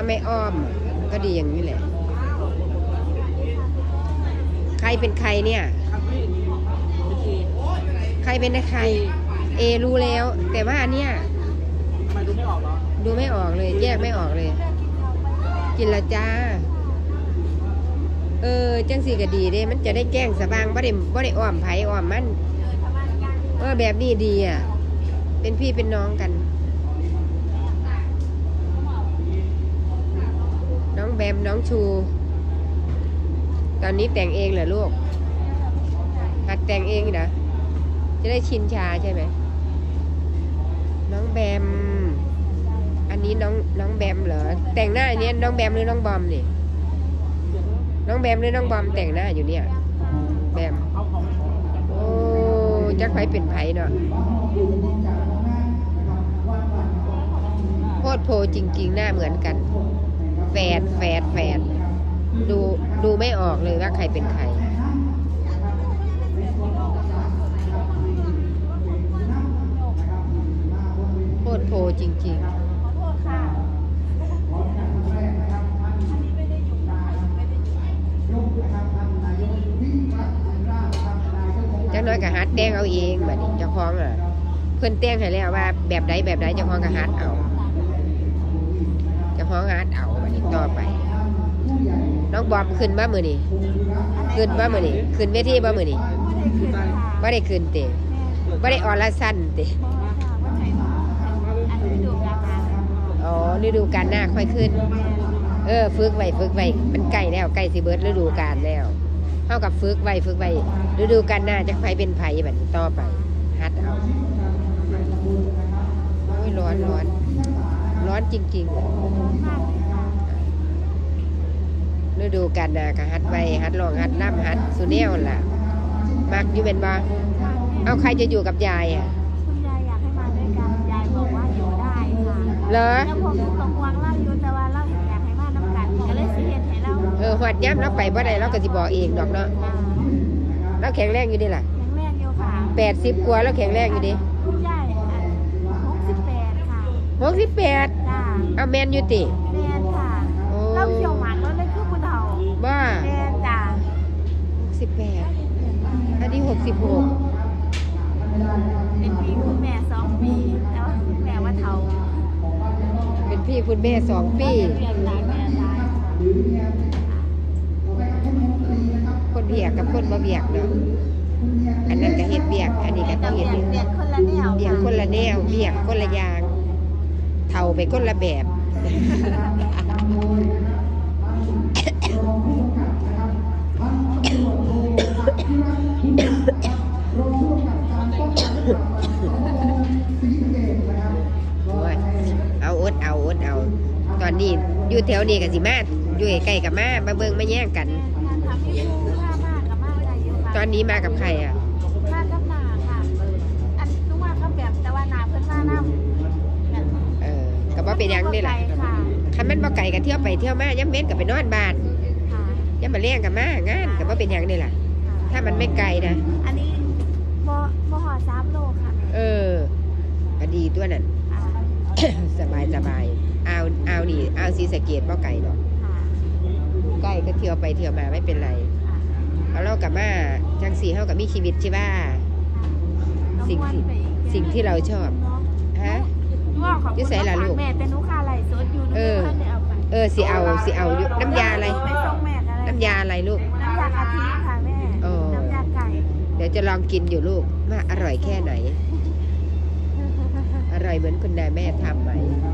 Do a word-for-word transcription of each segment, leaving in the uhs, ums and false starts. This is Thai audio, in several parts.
ไม่อ้อมก็ดีอย่างนี้แหละใครเป็นใครเนี่ยใครเป็นใครเอรู้แล้วแต่ว่าเนี่ยทำไมดูไม่ออกเหรอดูไม่ออกเลยแยกไม่ออกเลยกินละจ้าเออจังสีก็ดีเด้มันจะได้แกล้งสบางบ่ได้บ่ได้อ้อมไผอ้อมมันเออแบบนี้ดีอ่ะเป็นพี่เป็นน้องกันน้องแบมน้องชูตอนนี้แต่งเองเหรอลูกหัดแต่งเองนะจะได้ชินชาใช่ไหมน้องแบมอันนี้น้องน้องแบมเหรอแต่งหน้าอันนี้น้องแบมหรือน้องบอมนี่น้องแบมหรือน้องบอมแต่งหน้าอยู่เนี่ยแบมโอ้จักไผเป็นไผเนาะโคตรโพจริงๆหน้าเหมือนกันแฝดแฝดแฝดดูดูไม่ออกเลยว่าใครเป็นใครโคตรโพจริงๆจักน้อยกับฮัดแต้งเอาเองแบบนี้เจ้าของอ่ะเพื่อนแต้งให้แล้วว่าแบบใดแบบใดเจ้าของกับฮัดเอาเจ้าของฮัดเอาแบบนี้ต่อไปน้องบอมขึ้นบ้ามือนี่ขึ้นบ้ามือนี่ขึ้นเวทีบ้ามือนี่ไม่ได้ขึ้นเตะไม่ได้ออลสั้นเตะอ๋อฤดูกาลหน้าค่อยขึ้นเออฝึกไว้ฝึกไว้มันใกล้แล้วใกล้สิเบิร์ดฤดูกาลแล้วเท่ากับฝึกไว้ฝึกไว้ฤดูกาลหน้าจะไฟเป็นไผ่แบบนี้ต่อไปฮัดเอาโอ้ยร้อนร้อนร้อนจริงๆฤดูกาลหน้าก็ฮัดไว้ฮัดลองฮัดน้ำฮัดสุเนลล่ะมักอยู่เป็นบ่เอาใครจะอยู่กับยายอ่ะคุณยายอยากให้มาด้วยกันยายบอกว่าอยู่ได้ค่ะเหรอแล้วผมตกวางเล่าอยู่แต่ว่าเราอยากให้มาน้ำกันก็เลยสิเฮ็ดให้เราเออหวัดย้ำเราไปบ่ได้เราก็สิบอกเองดอกเนาะเราแข็งแรงอยู่ดิล่ะแข็งแรงอยู่ค่ะแปดสิบกว่าแล้วแข็งแรงอยู่ดิคุณยายหกสิบแปดค่ะหกสิบแปดจ้าเอาแมนอยู่ติแมนค่ะเราเขียวหมันเราเลยคือผู้เฒ่าบ้าแมนจ้าหกสิบแปดอันนี้หกสิบหกเป็นพี่คุณแม่สองปีแต่ว่าคุณแม่ว่าเฒ่าเป็นพี่คุณแม่สองปีคนเบียกกับคนบ่เบียกเนาะอันนั้นก็เฮ็ดเบียกอันนี้ก็ต้องเฮ็ดเบียกคนละแนวเบียกคนละแนวเบียกคนละอย่างเฒ่าไปคนละแบบเอาอดเอาอดเอาตอนนี้อยู่แถวนี้กับสิมาอยู่ใกล้กับมามาเบิ่งมาแย่งกันตอนนี้มากับใครอ่ะมากับนาค่ะอันนู้มากับแบบแต่ว่านาเพิ่นมาน้ำเออกับว่าเป็นยังได้ล่ะคันมันบ่ไก่กันเที่ยวไปเที่ยวมาย่ำเม้นกับไปนอนบ้านย่ำมาเลี้ยงกับมางานกับว่าเป็นยังได้ล่ะถ้ามันไม่ไกลนะอันนี้บ่บ่หอสามโลค่ะเออก็ดีตัวนั้นสบายสบายเอาเอานี่เอาซีสะเกตบ่ไก่หรอกใกล้ก็เที่ยวไปเที่ยวมาไม่เป็นไรเอาเล่ากับมาจังสีเท่ากับมีชีวิตใช่ป่ะสิ่งที่สิ่งที่เราชอบฮะยิ่งใส่ละลูกแม่แต่นุค่าอะไรสดอยู่เออเออสิเอาสิเอาน้ำยาอะไรน้ำยาอะไรลูกน้ำยากะทิค่ะแม่น้ำยาไก่เดี๋ยวจะลองกินอยู่ลูกว่าอร่อยแค่ไหนอร่อยเหมือนคุณนายแม่ทำไหม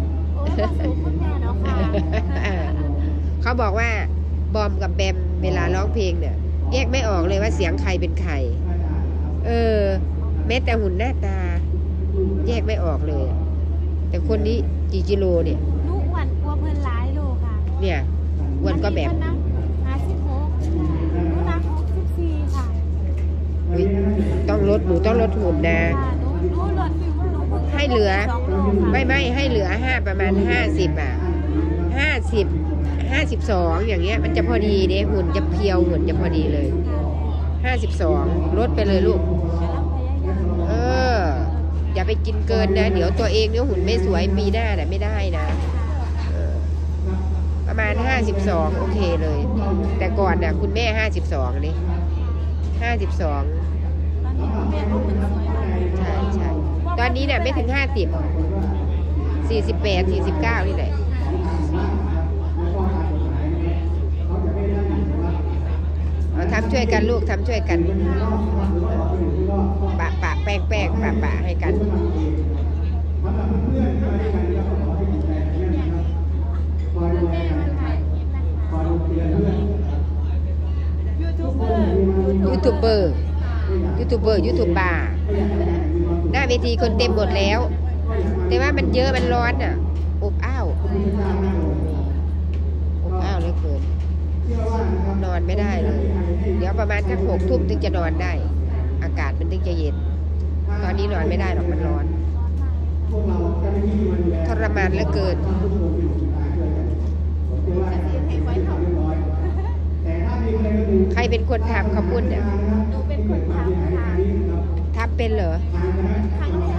เขาบอกว่าบอมกับแบมเวลาร้องเพลงเนี่ยแยกไม่ออกเลยว่าเสียงใครเป็นใครเออแม้แต่หุ่นหน้าตาแยกไม่ออกเลยแต่คนนี้จีจิโร่เนี่ยลูกอ้วนกว่าเพื่อนหลายโลค่ะเนี่ยอ้วนก็แบบห้าสิบหกลูกนักหกสิบสี่ค่ะต้องลดหนูต้องลดหุ่นนะให้เหลือไม่ไม่ให้เหลือห้าประมาณห้าสิบอ่ะห้าสิบห้าสิบสองอย่างเงี้ยมันจะพอดีเด้หุ่นจะเพียวหุ่นจะพอดีเลยห้าสิบสองลดไปเลยลูกเอออย่าไปกินเกินนะเดี๋ยวตัวเองเนี่ยหุ่นไม่สวยปีหน้าน่ะไม่ได้นะประมาณห้าสิบสองโอเคเลย แต่ก่อนน่ะคุณแม่ห้าสิบสองนี่ห้าสิบสองตอนนี้คุณแม่ก็หุ่นสวยมากใช่ใช่ตอนนี้เนี่ยไม่ถึงห้าสิบสี่สิบแปดสี่สิบเก้านี่แหละเอาทำช่วยกันลูกทำช่วยกันปะปะแป้งแป้งปะปะให้กันยูทูบเบอร์ยูทูบเบอร์ยูทูบเบอร์ยูทูบบาร์หน้าเวทีคนเต็มหมดแล้ว แต่ว่ามันเยอะมันร้อนอ่ะอบอ้าวอบอ้าวเหลือเกินนอนไม่ได้เลย เดี๋ยวประมาณสักหกทุ่มถึงจะนอนได้ อากาศมันถึงจะเย็น ตอนนี้นอนไม่ได้หรอกมันร้อนทรมานเหลือเกิน ใครเป็นคนทำข้าวปุ้นเนี่ยหนูเป็นคนทำค่ะทำเป็นเหรอครั้งแรก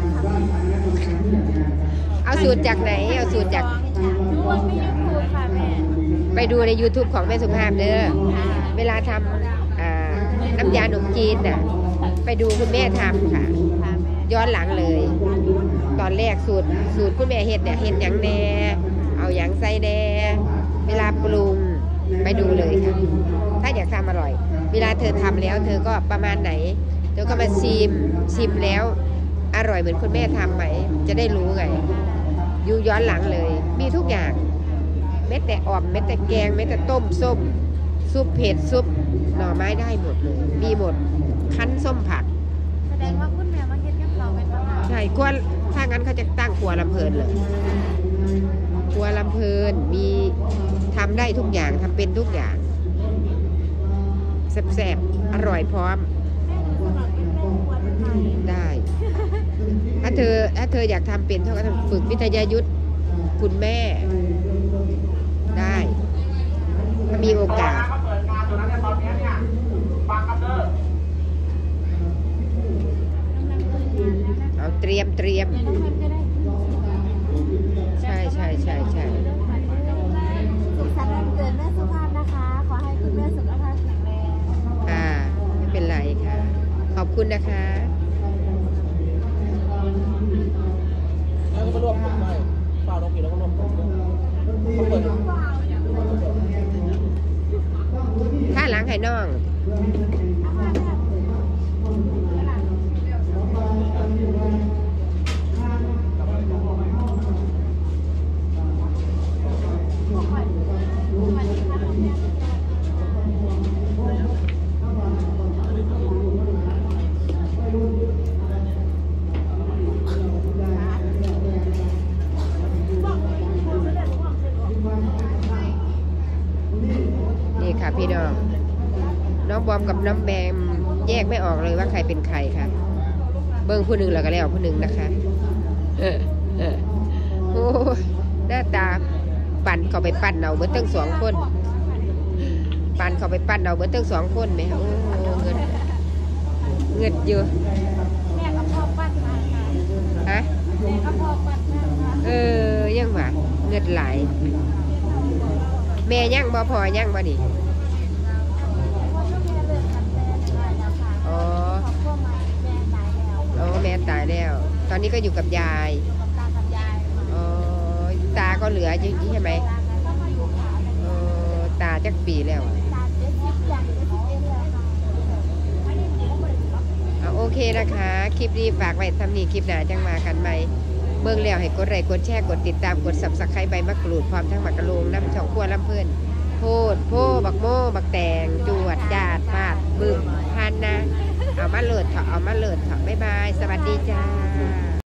ค่ะเอาสูตรจากไหน เอาสูตรจากดูว่าไม่ยูทูบค่ะแม่ไปดูใน YouTube ของแม่สุภาพเด้อ เวลาทำอ่าน้ำยาขนมจีนน่ะ ไปดูคุณแม่ทำค่ะค่ะแม่ย้อนหลังเลย ตอนแรกสูตรสูตรคุณแม่เฮ็ดเนี่ยเฮ็ดหยังแน่ เอาหยังใส่แน่ เวลาปรุงไปดูเลยค่ะ ถ้าอยากทำอร่อย เวลาเธอทำแล้ว เธอก็ประมาณไหน เธอก็มาชิมชิมแล้ว อร่อยเหมือนคุณแม่ทำไหม จะได้รู้ไงอยู่ย้อนหลังเลย มีทุกอย่างเม็ดแต่อ่อมเม็ดแต่แกงเม็ดแต่ต้มส้มซุปเผ็ดซุปหน่อไม้ได้หมดเลย มีหมดคั้นส้มผักแสดงว่าคุณแม่มาเฮ็ดกับเขาเป็นประจำใช่ครัวถ้างั้นเขาจะตั้งครัวลำเพลินเลยครัวลำเพลินมีทำได้ทุกอย่างทำเป็นทุกอย่างแซ่บๆอร่อยพร้อมได้ ถ้าเธอถ้าเธออยากทำเป็นเธอก็ต้องฝึกวิทยายุทธคุณแม่ได้ถ้ามีโอกาสเขาเปิดงานตัวนั้นเนี่ยตอนนี้เนี่ยฟังครับเด้อเอาเตรียมเตรียมเดี๋ยวน้องพันก็ได้ใช่ใช่ใช่ใช่สุขสันต์วันเกิดแม่สุภาพนะคะ ขอให้คุณแม่สุขภาพแข็งแรงค่ะไม่เป็นไรค่ะ ขอบคุณนะคะแล้วก็รวบผมได้เปล่าลงกี่แล้วก็รวบผมด้วยเขาเปิดข้าหลังไห้น้อง นี่ค่ะพี่น้อง น้องบอมกับน้องแบมแยกไม่ออกเลยว่าใครเป็นใครค่ะ เบิ้งผู้หนึ่งแล้วก็แล้วผู้หนึ่งนะคะ เออเออโอ้ยหน้าตาปั่นเขาไปปั่นเอาเบิดทั้งสองคน ปั่นเขาไปปั่นเอาเบิดทั้งสองคนไหมโอ้เงินเงินเยอะแม่กับพ่อปั้นมาค่ะฮะแม่กับพ่อปั้นมาค่ะเออยังวะเงินหลาย แม่ยังบ่พอยังบ่ดิพ่อก็แม่เลิกกันแม่ได้แล้วค่ะอ๋อครอบครัวใหม่แม่ตายแล้วอ๋อแม่ตายแล้ว ตอนนี้ก็อยู่กับยายกับตากับยายค่ะอ๋อตาก็เหลืออยู่ใช่ไหมตาก็มาอยู่ค่ะอ๋อตาจักปีแล้วอะตาเจ็ดสิบอย่างเจ็ดสิบเอ็ดแล้วค่ะอันนี้หนูก็บริสุทธิ์เอาโอเคนะคะ คลิปนี้ฝากไว้ทำนี้คลิปหน้าจังมากันไหมเบิ่งแล้วให้กดไลค์กดแชร์กดติดตามกด ซับสไครบ์ใบมะกรูดพร้อมทั้งหมักกะโลงน้ำช่องครัวลำเพิ่นโพดโพบักโม่บักแตงจวดจาดปาดบึ้มพันนะ เอามาเลิศเถอะเอามาเลิศเถอะบ๊ายบาย สวัสดีจ้า